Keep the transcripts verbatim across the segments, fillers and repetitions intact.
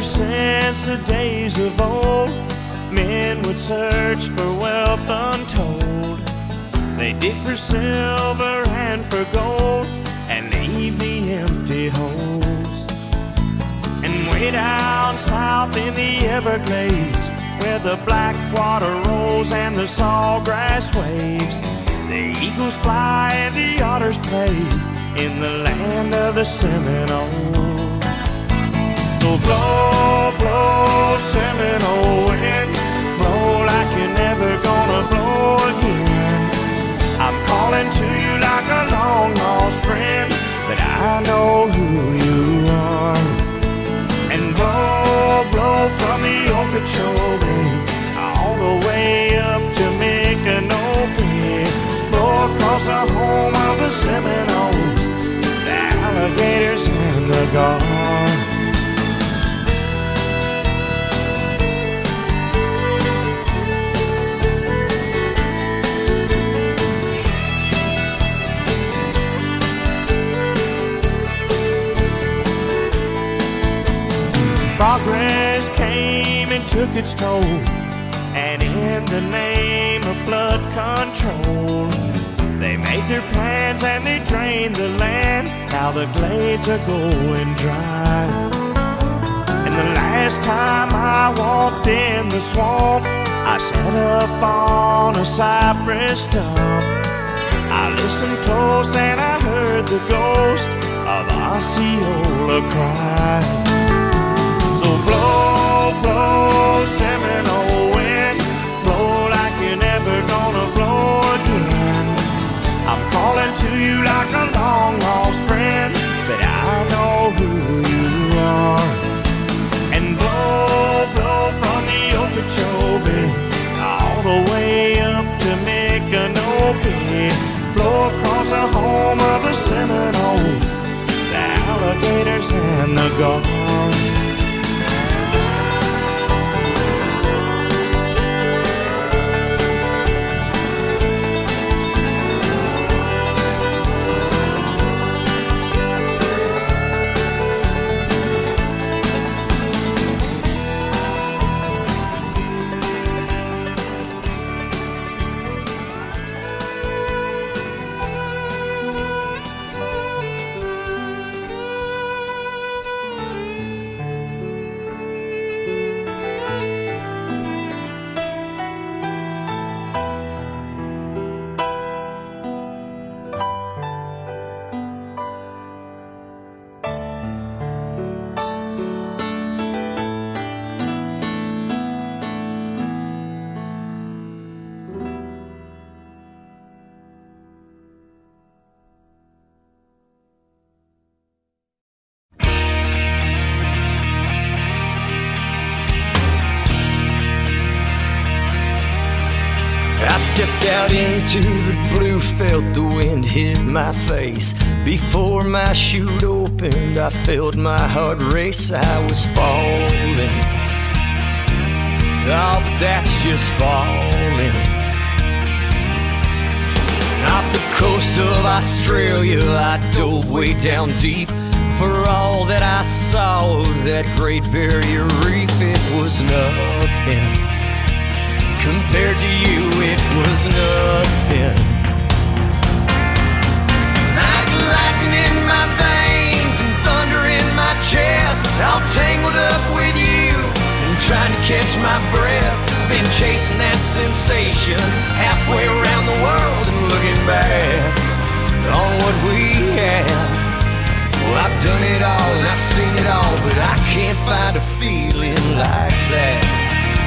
Ever since the days of old, men would search for wealth untold. They dig for silver and for gold and leave the empty holes. And way down south in the Everglades, where the black water rolls and the sawgrass waves, the eagles fly and the otters play in the land of the Seminoles. So blow, blow, Seminole wind, blow like you're never gonna blow again. I'm calling to you like a long-lost friend, but I know who you are. And blow, blow from the Okeechobee all the way up to Micanopy, blow across the home of the Seminoles, the alligators and the gulls. Progress came and took its toll, and in the name of flood control, they made their plans and they drained the land. Now the glades are going dry. And the last time I walked in the swamp, I sat up on a cypress stump. I listened close and I heard the ghost of Osceola cry. Blow, blow, Seminole wind, blow like you're never gonna blow again. I'm calling to you like a long-lost friend, but I know who you are. And blow, blow from the Okeechobee all the way up to Micanopy, blow across the home of the Seminoles, the alligators and the gulls. Stepped out into the blue, felt the wind hit my face. Before my chute opened, I felt my heart race. I was falling, oh, but that's just falling. Off the coast of Australia, I dove way down deep. For all that I saw of that Great Barrier Reef, it was nothing. Compared to you, it was nothing. Like lightning in my veins and thunder in my chest, all tangled up with you and trying to catch my breath. Been chasing that sensation halfway around the world and looking back on what we had. Well, I've done it all and I've seen it all, but I can't find a feeling like that.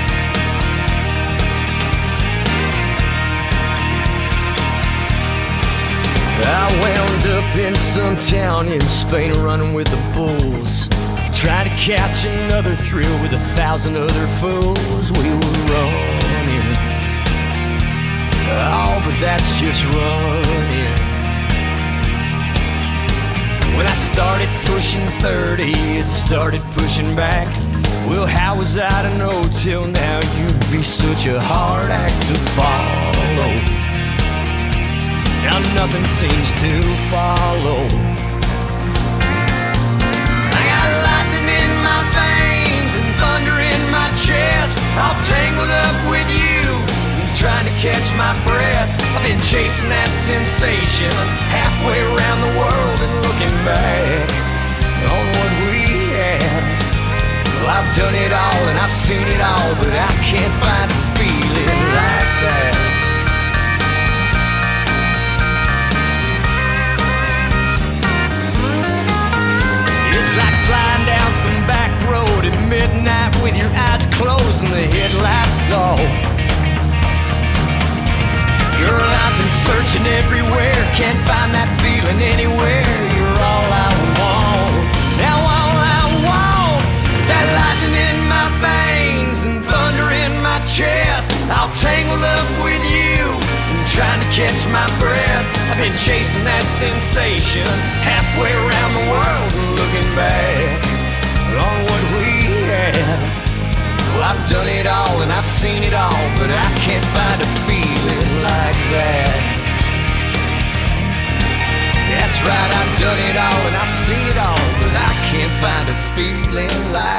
I wound up in some town in Spain running with the bulls, trying to catch another thrill with a thousand other fools. We were running, oh, but that's just running. When I started pushing thirty, it started pushing back. Well, how was I to know till now you'd be such a hard act to follow? Now nothing seems to follow. I got lightning in my veins chasing that sensation, halfway around the world and looking back on what we had. Well, I've done it all and I've seen it all, but I can't find a feeling like that. It's like flying down some back road at midnight with your eyes closed and the headlights off. Girl, I've been searching everywhere, can't find that feeling anywhere. You're all I want. Now all I want is that lightning in my veins and thunder in my chest. All tangled up with you and trying to catch my breath. I've been chasing that sensation halfway around the world and looking back on what we had. Well, I've done it all and I've seen it all, but I can't find a feeling like that. That's right, I've done it all and I've seen it all, but I can't find a feeling like